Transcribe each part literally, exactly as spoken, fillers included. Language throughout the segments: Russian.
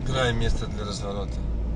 Выбираем место для разворота.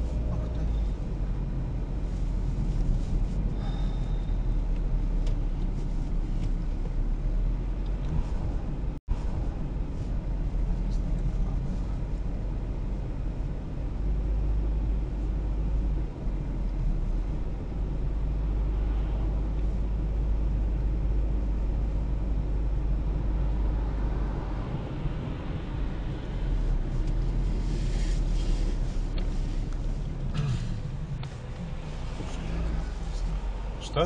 Что?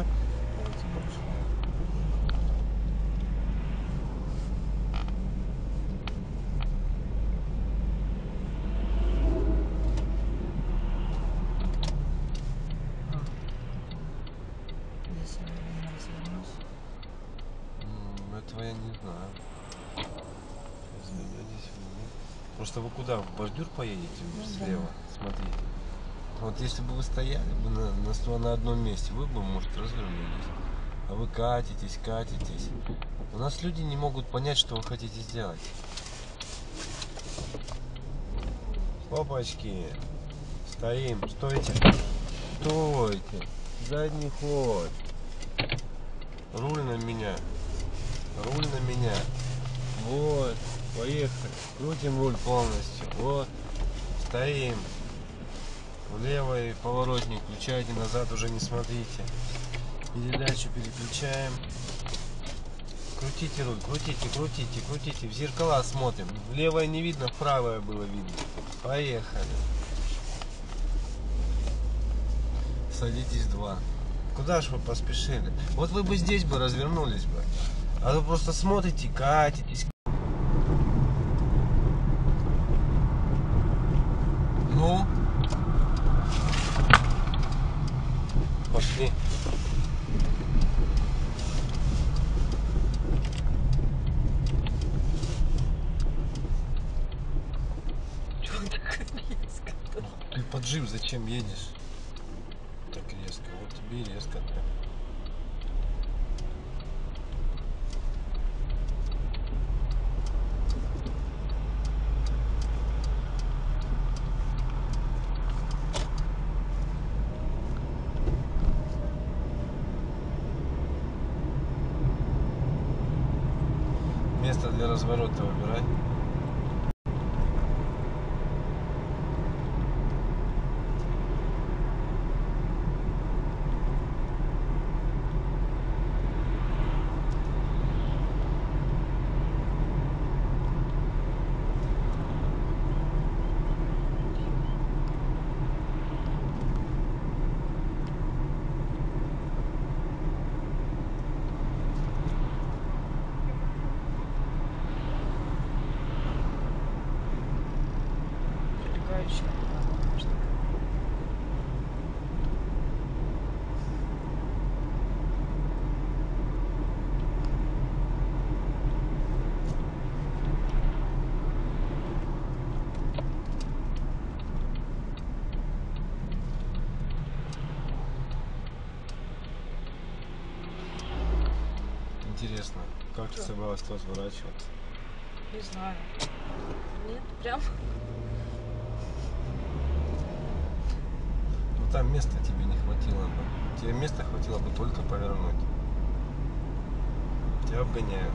Этого я не знаю. Просто вы куда? В бордюр поедете? Ну, слева? да. Смотрите. Вот если бы вы стояли бы на, на, на одном месте, вы бы, может, развернулись. А вы катитесь, катитесь. У нас люди не могут понять, что вы хотите сделать. Опачки. Стоим. Стойте. Стойте. Задний ход. Руль на меня. Руль на меня. Вот. Поехали. Крутим руль полностью. Вот. Стоим. В левый поворотник включайте, назад уже не смотрите. Передачу переключаем. Крутите руль, крутите, крутите, крутите. В зеркала смотрим. В левое не видно, в правое было видно. Поехали. Садитесь два. Куда ж вы поспешили? Вот вы бы здесь бы развернулись бы. А вы просто смотрите, катитесь. Ну? Пошли. Чего так резко? Ты поджим зачем едешь? Так резко. Вот тебе и резко. Место для разворота выбирай. Интересно, как ты собралась тут сворачиваться? Не знаю. Нет, прям. Ну там места тебе не хватило бы. Тебе места хватило бы только повернуть. Тебя обгоняют.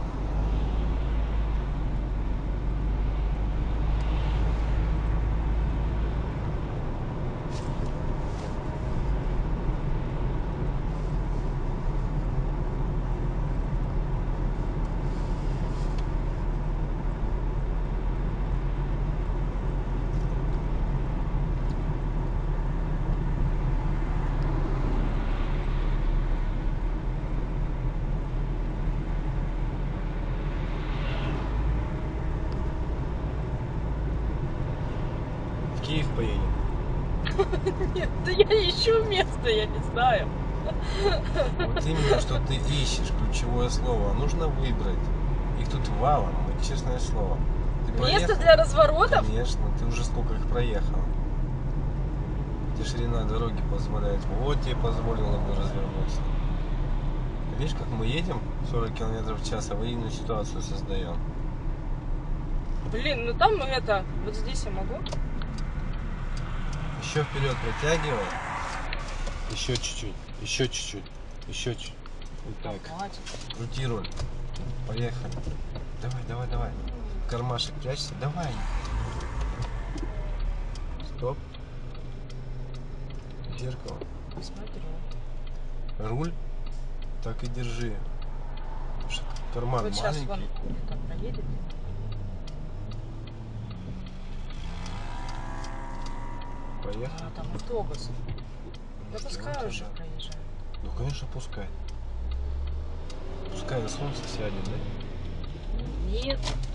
В Киев поедем. Нет, да я ищу место, я не знаю. Вот именно, что ты ищешь, ключевое слово. Нужно выбрать. Их тут валом, вот честное слово. Ты Место проехал? для разворотов? Конечно, ты уже сколько их проехал. Тебе ширина дороги позволяет. Вот тебе позволило бы развернуться. Видишь, как мы едем сорок километров в час, аварийную ситуацию создаем. Блин, ну там это, вот здесь я могу. Еще вперед протягивай. Еще чуть-чуть. Еще чуть-чуть. Еще чуть. Вот так. Хватит. Крути руль. Поехали. Давай, давай, давай. В кармашек прячься. Давай. Стоп. Зеркало. Смотрю. Руль. Так и держи. Ш- Карман Вот сейчас вон маленький. это проедет. Поехали. А, там автобус. Да Ну, пускай что уже тогда? проезжает. Ну, конечно, пускай. Пускай на солнце сядет, да? Нет.